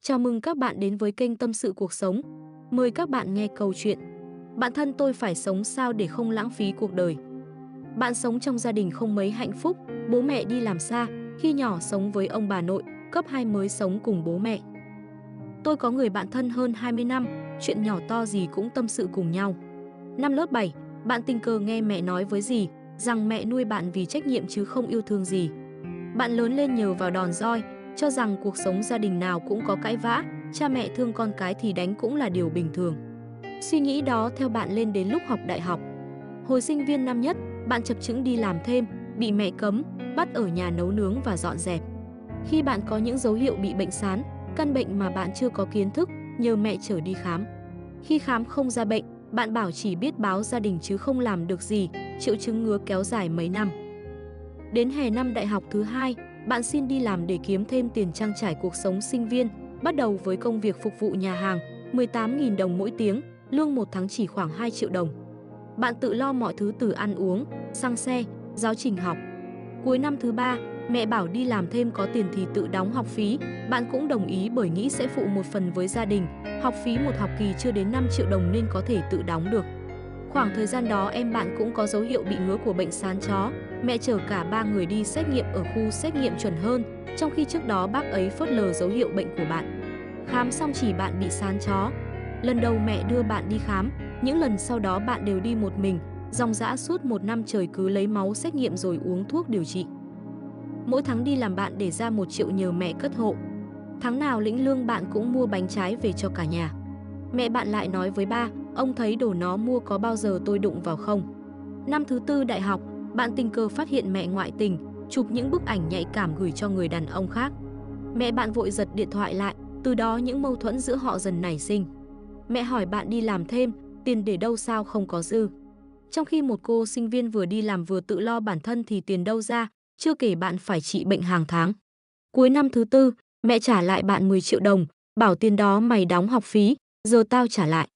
Chào mừng các bạn đến với kênh Tâm sự cuộc sống. Mời các bạn nghe câu chuyện Bạn thân tôi phải sống sao để không lãng phí cuộc đời. Bạn sống trong gia đình không mấy hạnh phúc, bố mẹ đi làm xa, khi nhỏ sống với ông bà nội, cấp 2 mới sống cùng bố mẹ. Tôi có người bạn thân hơn 20 năm, chuyện nhỏ to gì cũng tâm sự cùng nhau. Năm lớp 7, bạn tình cờ nghe mẹ nói với dì rằng mẹ nuôi bạn vì trách nhiệm chứ không yêu thương gì. Bạn lớn lên nhờ vào đòn roi, cho rằng cuộc sống gia đình nào cũng có cãi vã, cha mẹ thương con cái thì đánh cũng là điều bình thường. Suy nghĩ đó theo bạn lên đến lúc học đại học. Hồi sinh viên năm nhất, bạn chập chững đi làm thêm, bị mẹ cấm, bắt ở nhà nấu nướng và dọn dẹp. Khi bạn có những dấu hiệu bị bệnh sán, căn bệnh mà bạn chưa có kiến thức, nhờ mẹ chở đi khám. Khi khám không ra bệnh, bạn bảo chỉ biết báo gia đình chứ không làm được gì, triệu chứng ngứa kéo dài mấy năm. Đến hè năm đại học thứ 2, bạn xin đi làm để kiếm thêm tiền trang trải cuộc sống sinh viên, bắt đầu với công việc phục vụ nhà hàng, 18.000 đồng mỗi tiếng, lương một tháng chỉ khoảng 2 triệu đồng. Bạn tự lo mọi thứ từ ăn uống, xăng xe, giáo trình học. Cuối năm thứ 3, mẹ bảo đi làm thêm có tiền thì tự đóng học phí, bạn cũng đồng ý bởi nghĩ sẽ phụ một phần với gia đình, học phí một học kỳ chưa đến 5 triệu đồng nên có thể tự đóng được. Khoảng thời gian đó em bạn cũng có dấu hiệu bị ngứa của bệnh sán chó, mẹ chở cả 3 người đi xét nghiệm ở khu xét nghiệm chuẩn hơn, trong khi trước đó bác ấy phớt lờ dấu hiệu bệnh của bạn. Khám xong chỉ bạn bị sán chó. Lần đầu mẹ đưa bạn đi khám, những lần sau đó bạn đều đi một mình, dòng dã suốt 1 năm trời cứ lấy máu xét nghiệm rồi uống thuốc điều trị. Mỗi tháng đi làm bạn để ra 1 triệu nhờ mẹ cất hộ. Tháng nào lĩnh lương bạn cũng mua bánh trái về cho cả nhà. Mẹ bạn lại nói với ba, ông thấy đồ nó mua có bao giờ tôi đụng vào không? Năm thứ 4 đại học, bạn tình cờ phát hiện mẹ ngoại tình, chụp những bức ảnh nhạy cảm gửi cho người đàn ông khác. Mẹ bạn vội giật điện thoại lại, từ đó những mâu thuẫn giữa họ dần nảy sinh. Mẹ hỏi bạn đi làm thêm, tiền để đâu sao không có dư. Trong khi một cô sinh viên vừa đi làm vừa tự lo bản thân thì tiền đâu ra, chưa kể bạn phải trị bệnh hàng tháng. Cuối năm thứ 4, mẹ trả lại bạn 10 triệu đồng, bảo tiền đó mày đóng học phí, giờ tao trả lại.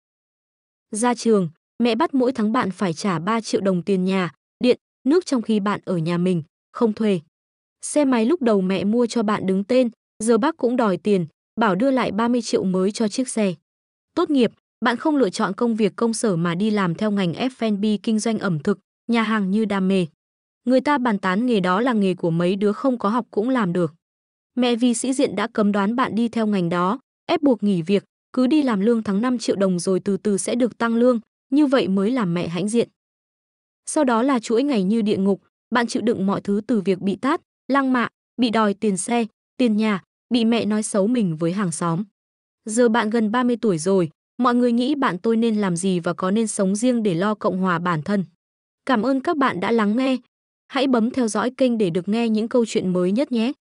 Ra trường, mẹ bắt mỗi tháng bạn phải trả 3 triệu đồng tiền nhà, điện, nước trong khi bạn ở nhà mình, không thuê. Xe máy lúc đầu mẹ mua cho bạn đứng tên, giờ bác cũng đòi tiền, bảo đưa lại 30 triệu mới cho chiếc xe. Tốt nghiệp, bạn không lựa chọn công việc công sở mà đi làm theo ngành F&B kinh doanh ẩm thực, nhà hàng như đam mê. Người ta bàn tán nghề đó là nghề của mấy đứa không có học cũng làm được. Mẹ vì sĩ diện đã cấm đoán bạn đi theo ngành đó, ép buộc nghỉ việc, cứ đi làm lương tháng 5 triệu đồng rồi từ từ sẽ được tăng lương, như vậy mới làm mẹ hãnh diện. Sau đó là chuỗi ngày như địa ngục, bạn chịu đựng mọi thứ từ việc bị tát, lăng mạ, bị đòi tiền xe, tiền nhà, bị mẹ nói xấu mình với hàng xóm. Giờ bạn gần 30 tuổi rồi, mọi người nghĩ bạn tôi nên làm gì và có nên sống riêng để lo cộng hòa bản thân. Cảm ơn các bạn đã lắng nghe. Hãy bấm theo dõi kênh để được nghe những câu chuyện mới nhất nhé.